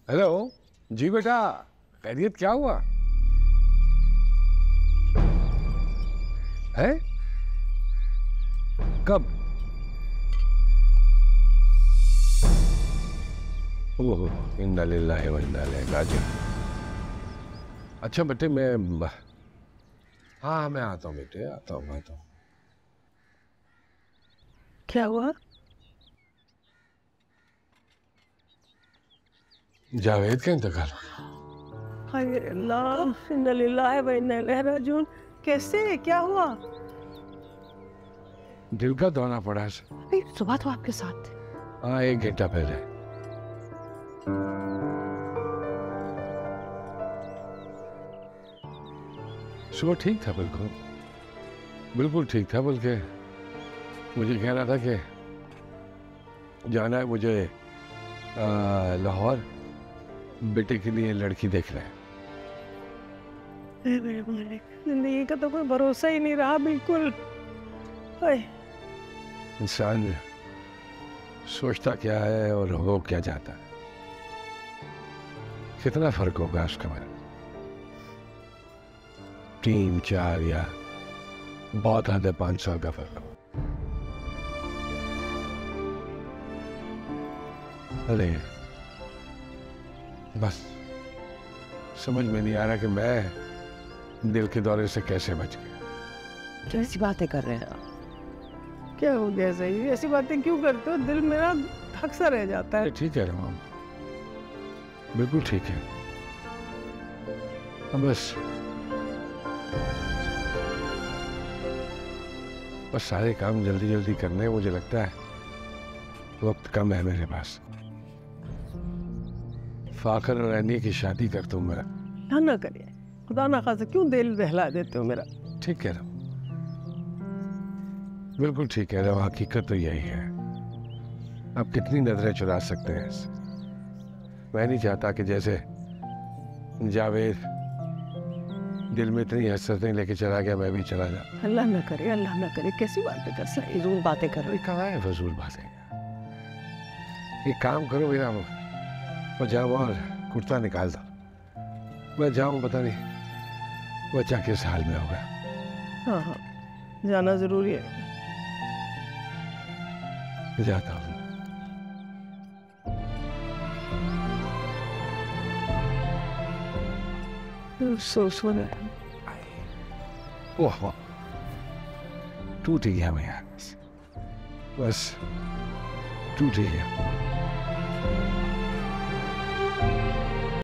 Hello जी बेटा, खैरियत क्या हुआ है? कब? ओह, इन्ना लिल्लाहि व इन्ना इलैहि राजिऊन। अच्छा बेटे हाँ मैं आता हूँ बेटे, आता हूँ। क्या हुआ? जावेद का इंतकाल। हाय अल्लाह, इन्ना लिल्लाहि व इन्ना इलैहि राजिऊन। कैसे, क्या हुआ? दिल का दौरा पड़ा है। अरे सुबह तो आपके साथ थे। हाँ, 1 घंटा पहले। सुबह ठीक था, बिल्कुल बिल्कुल ठीक था। बल्कि मुझे कह रहा था कि जाना है मुझे लाहौर, बेटे के लिए लड़की देख रहे हैं। मेरे मालिक, जिंदगी का तो कोई भरोसा ही नहीं रहा बिल्कुल। हाय। इंसान सोचता क्या है और हो क्या जाता है, कितना फर्क होगा उसका मेरा? 3, 4 या बहुत हद है 5 साल का फर्क हो। अरे बस समझ में नहीं आ रहा कि मैं दिल के दौरे से कैसे बच गया। कैसी बातें कर रहे हैं आप? क्या हो गया? सही ऐसी बातें क्यों करते हो? दिल मेरा धक सा रह जाता है। ठीक है रमाम, बिल्कुल ठीक है। अब बस सारे काम जल्दी जल्दी करने हैं। मुझे लगता है वक्त कम है मेरे पास। फाखर और ऐनी की शादी कर दूं मैं। ना करिए, खुदा ना खासा, क्यों दिल बहला देते हो मेरा? ठीक कह रहा हूं, बिल्कुल ठीक कह रहा हूं। हकीकत तो यही है। आप कितनी नजरें चुरा सकते हैं इससे? मैं नहीं चाहता कि जैसे जावेद दिल में इतनी हसरतें लेके चला गया, मैं भी चला जाऊं। अल्लाह ना करे, अल्लाह ना करे। कैसी बातें कर सकते, फजूल बातें कर रहे कहाँ है फजूल बातें? एक काम करो, मेरा पजामा और कुर्ता निकाल दो, मैं जाऊं। पता नहीं बच्चा किस हाल में होगा। हाँ हाँ, जाना जरूरी है। जाता हूँ। सोचो ना। ओह, टूट ही गया मैं यार, बस टूट ही गया।